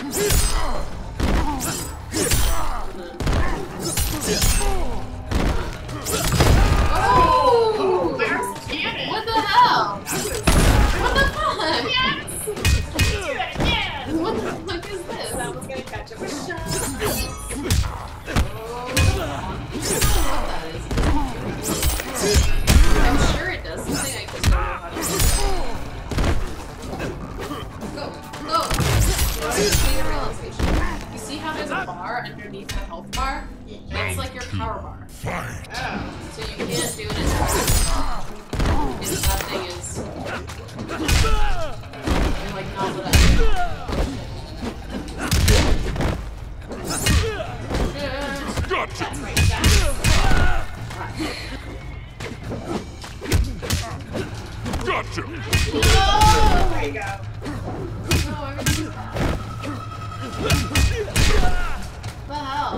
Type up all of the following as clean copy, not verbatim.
Oh! There's cannon! What the hell? What the fuck? Yes! Do that again! What the fuck is this? Someone's gonna catch him with shots. I'm sure it does something I just don't know how to do. Go! Go! You see how there's a bar underneath the health bar? That's like your power bar. Oh. So you can't do it as fast. Because that thing is... You're like not lit up. Gotcha! That's right, Gotcha! Oh! There you go. No, everything's... What the hell?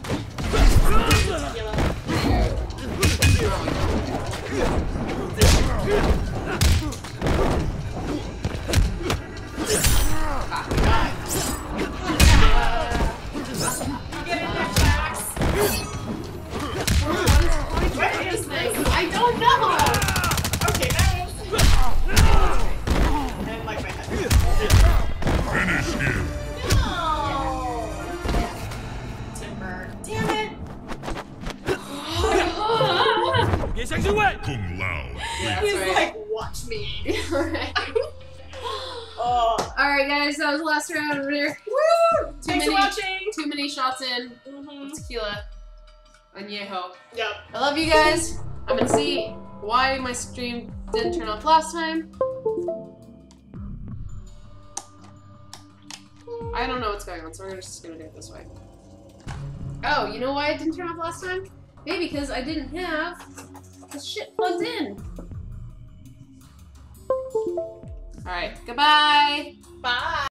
I don't know! Okay, that was... I didn't like my head. Finish him! No! Timber. Damn it! Kung Lao. Yeah, he's right. Like, watch me. Right. Oh. Alright guys, that was the last round over here. Woo! Thanks for watching! Too many shots in. Tequila. Añejo. Yep. I love you guys. I'm gonna see why my stream didn't turn off last time. I don't know what's going on, so we're just gonna do it this way. Oh, you know why it didn't turn off last time? Maybe because I didn't have the shit plugged in. Alright, goodbye! Bye!